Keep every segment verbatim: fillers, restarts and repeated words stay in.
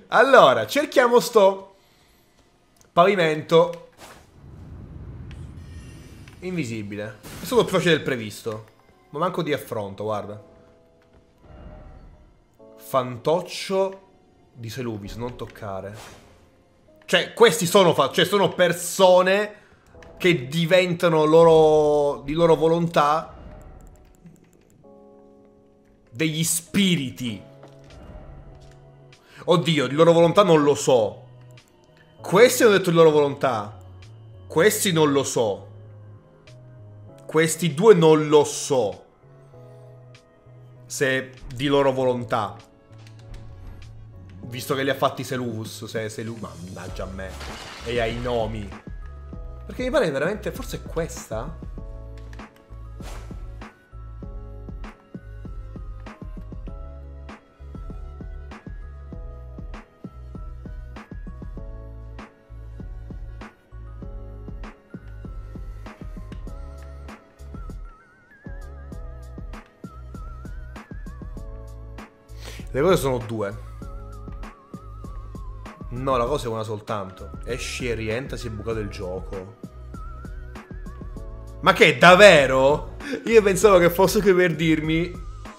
Allora, cerchiamo sto pavimento invisibile. È stato più facile del previsto. Ma manco di affronto, guarda. Fantoccio di Seluvis, non toccare. Cioè, questi sono, cioè, sono persone che diventano loro, di loro volontà degli spiriti. Oddio, di loro volontà non lo so. Questi hanno detto di loro volontà. Questi non lo so. Questi due non lo so. Se di loro volontà. Visto che li ha fatti Seluvus. Se Seluvus. Mannaggia a me. E ai nomi. Perché mi pare veramente. Forse è questa? Le cose sono due. No, la cosa è una soltanto. Esci e rientra, si è bucato il gioco. Ma che, davvero? Io pensavo che fosse qui per dirmi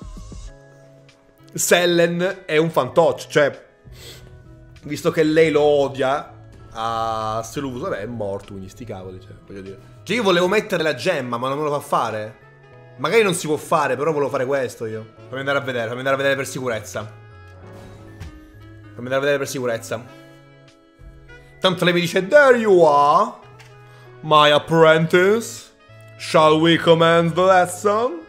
Sellen è un fantoccio. Cioè, visto che lei lo odia a Seluvus, vabbè, è morto, quindi sti cavoli, cioè, voglio dire. Cioè, io volevo mettere la gemma, ma non me lo fa fare. Magari non si può fare, però volevo fare questo io. Fammi andare a vedere, fammi andare a vedere per sicurezza. Fammi andare a vedere per sicurezza. Tanto lei mi dice, there you are, my apprentice. Shall we commence the lesson?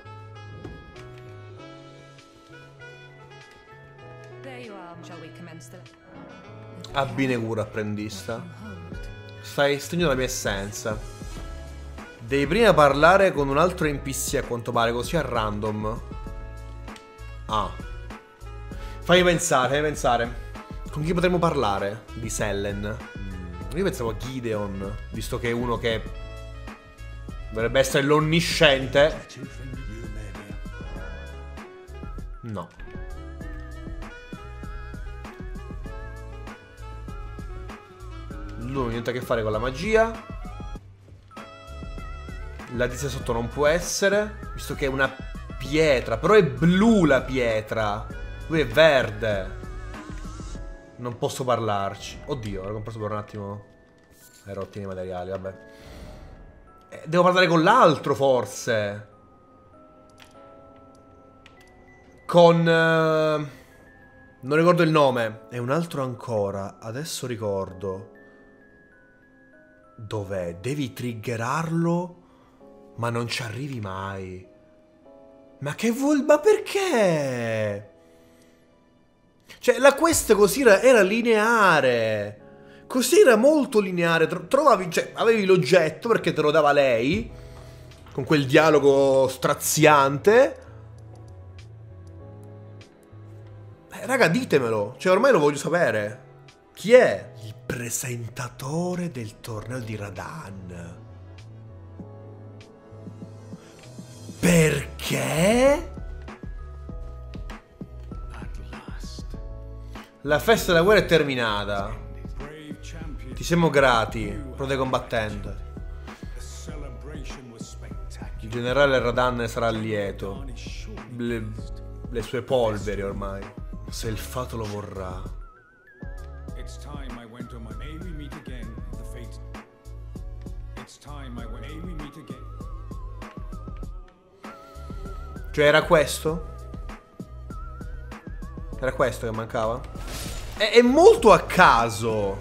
There you are, shall we commence the... Abbine cura, apprendista. Stai stringendo la mia essenza. Devi prima parlare con un altro N P C a quanto pare, così a random. Ah. Fammi pensare, fammi pensare. Con chi potremmo parlare di Sellen? Mm, io pensavo a Gideon, visto che è uno che dovrebbe essere l'onnisciente. No. Lui non ha niente a che fare con la magia. La tizia sotto non può essere, visto che è una pietra. Però è blu la pietra. Lui è verde. Non posso parlarci. Oddio, l'ho comprato per un attimo. Hai rotti nei materiali, vabbè. eh, Devo parlare con l'altro, forse. Con uh... non ricordo il nome. È un altro ancora. Adesso ricordo. Dov'è? Devi triggerarlo, ma non ci arrivi mai. Ma che vuol... Ma perché? Cioè, la quest così era, era lineare. Così era molto lineare. Trovavi... Cioè, avevi l'oggetto perché te lo dava lei, con quel dialogo straziante. Eh, raga, ditemelo. Cioè, ormai lo voglio sapere. Chi è? Il presentatore del torneo di Radahn. Perché? La festa della guerra è terminata. Ti siamo grati, prode combattente. Il generale Radahn ne sarà lieto. Le, le sue polveri ormai. Se il fato lo vorrà. Cioè era questo? Era questo che mancava? È, è molto a caso.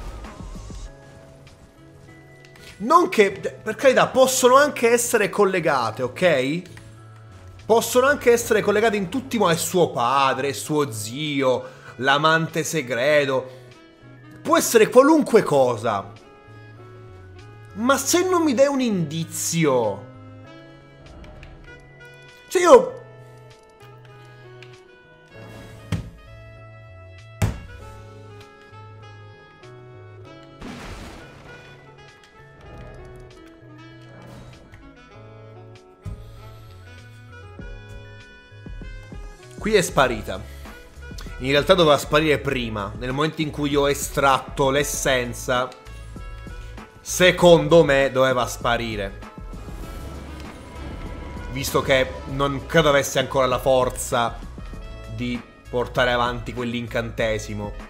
Non che... Per carità, possono anche essere collegate, ok? Possono anche essere collegate in tutti i modi. Suo padre, suo zio, l'amante segreto. Può essere qualunque cosa. Ma se non mi dai un indizio... Cioè io... Qui è sparita. In realtà doveva sparire prima. Nel momento in cui ho estratto l'essenza, secondo me doveva sparire. Visto che non credo avesse ancora la forza di portare avanti quell'incantesimo.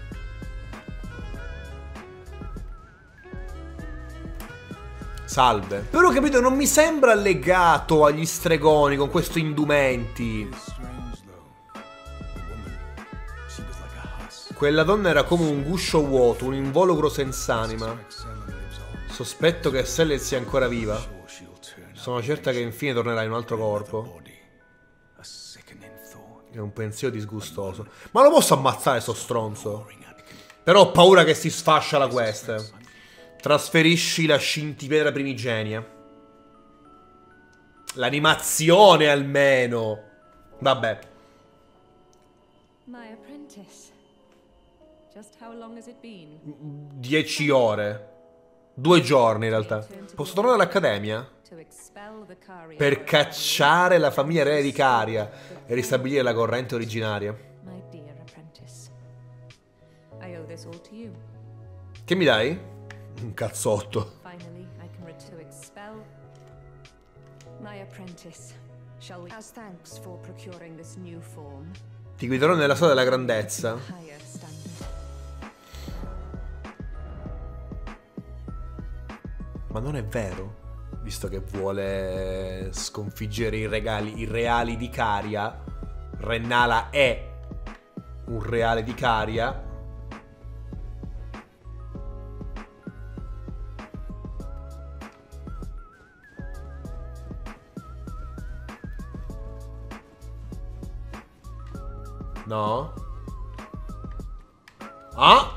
Salve. Però capito, non mi sembra legato agli stregoni con questi indumenti. Quella donna era come un guscio vuoto, un involucro senz'anima. Sospetto che Celeste sia ancora viva. Sono certa che infine tornerà in un altro corpo. È un pensiero disgustoso. Ma lo posso ammazzare sto stronzo? Però ho paura che si sfascia la quest. Trasferisci la scintipedra primigenia. L'animazione almeno. Vabbè. My apprentice. Just how long has it been? Dieci ore. Due giorni in realtà. Posso tornare all'accademia? Per cacciare la famiglia reale di Caria e ristabilire la corrente originaria. My dear apprentice. I owe this all to you. Che mi dai? Un cazzotto. Finally, I can return to expel my apprentice. Shall we? As thanks for procuring this new form. Ti guiderò nella strada della grandezza. Higher standard. Ma non è vero. Visto che vuole sconfiggere i, regali, i reali di Caria. Rennala è un reale di Caria. No? Ah!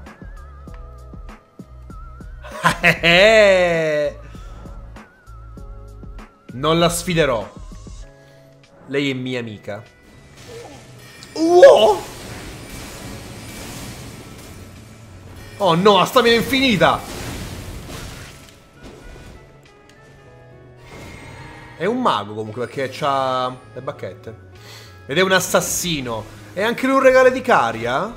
Non la sfiderò. Lei è mia amica. Wow! Oh no, ha stamina infinita. È un mago comunque perché c'ha le bacchette. Ed è un assassino. È anche lui un regalo di Caria?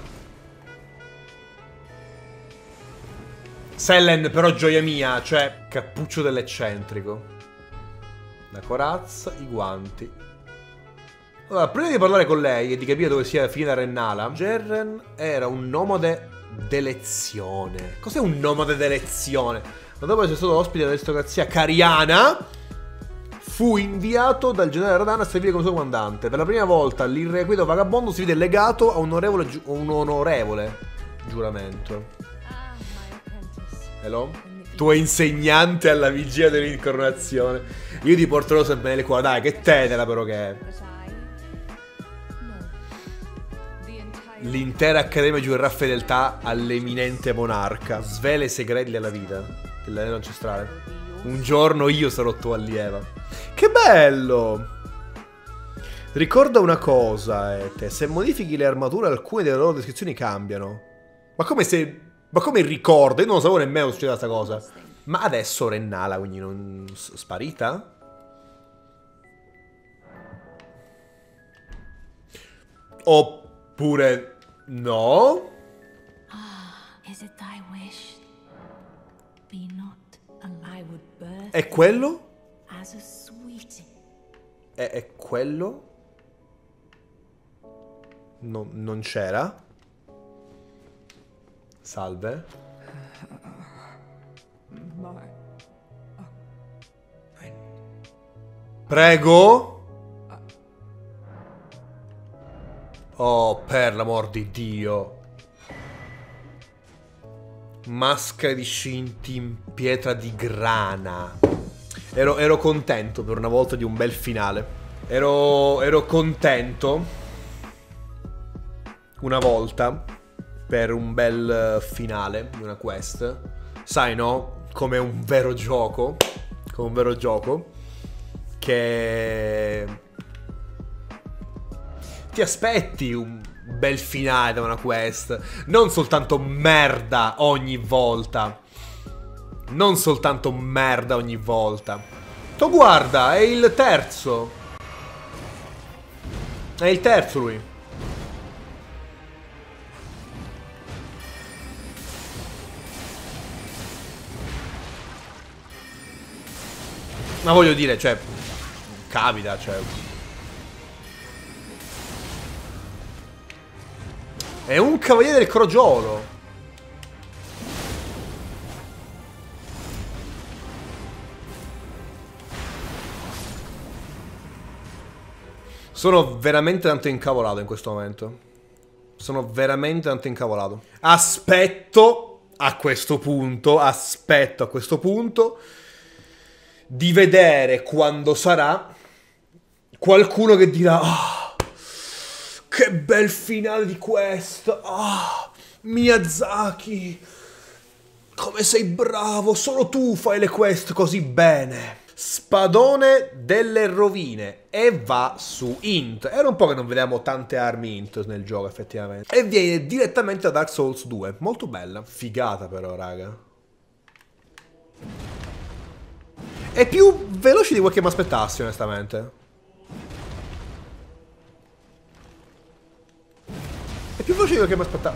Sellen però gioia mia. Cioè, cappuccio dell'eccentrico. La corazza, i guanti. Allora, prima di parlare con lei e di capire dove sia finita Rennala, Jerren era un nomade d'elezione. Cos'è un nomade d'elezione? Ma dopo essere stato ospite dell'aristocrazia cariana, fu inviato dal generale Radahn a servire come suo comandante. Per la prima volta l'irrequieto vagabondo si vide legato a un onorevole, gi un onorevole giuramento. Ah, my apprentice. Hello? Tuo insegnante alla vigilia dell'incoronazione. Io ti porterò sempre nelle cuore. Dai, che tenera però che è. But I... No. The entire... L'intera accademia giurerà fedeltà all'eminente monarca. Svela i segreti della vita dell'anello ancestrale. Un giorno io sarò tua allieva. Che bello! Ricorda una cosa, Ete. Se modifichi le armature, alcune delle loro descrizioni cambiano. Ma come se... Ma come ricorda? Io non lo sapevo nemmeno che succedeva questa cosa. Ma adesso Rennala, quindi non... sparita? Oppure... no? Is it thy wish? Be not a I would birth È quello? as a sweet. È, è quello? No, non c'era? Salve. Prego. Oh, per l'amor di Dio. Maschera di scinti in pietra di grana. Ero, ero contento per una volta di un bel finale. Ero, ero contento una volta per un bel finale di una quest. Sai, no? Come un vero gioco. Come un vero gioco. Che... ti aspetti un bel finale da una quest. Non soltanto merda ogni volta. Non soltanto merda ogni volta. Tu guarda, è il terzo. È il terzo lui. Ma voglio dire, cioè, capita, cioè. È un cavaliere del crogiolo. Sono veramente tanto incavolato in questo momento. Sono veramente tanto incavolato. Aspetto a questo punto, aspetto a questo punto di vedere quando sarà qualcuno che dirà: oh, che bel finale di questo. Oh, Miyazaki, come sei bravo, solo tu fai le quest così bene. Spadone delle rovine e va su Int. Era un po' che non vediamo tante armi Int nel gioco effettivamente. E viene direttamente da Dark Souls due. Molto bella. Figata però, raga. È più veloce di quel che mi aspettassi onestamente. È più veloce di quel che mi aspettavo.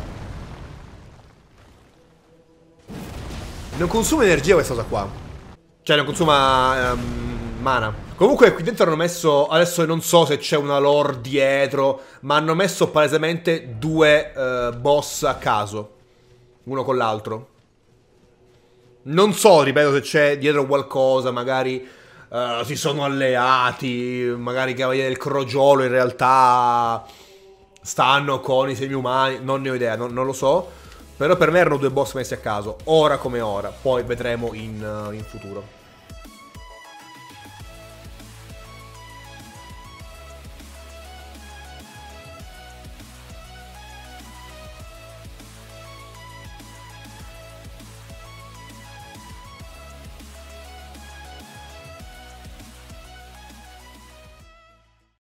Non consuma energia questa cosa qua. Cioè non consuma um, mana. Comunque qui dentro hanno messo, adesso non so se c'è una lore dietro, ma hanno messo palesemente due uh, boss a caso, uno con l'altro. Non so, ripeto, se c'è dietro qualcosa, magari uh, si sono alleati, magari i cavalieri del crogiolo in realtà stanno con i semi umani, non ne ho idea, non, non lo so. Però per me erano due boss messi a caso, ora come ora, poi vedremo in, uh, in futuro.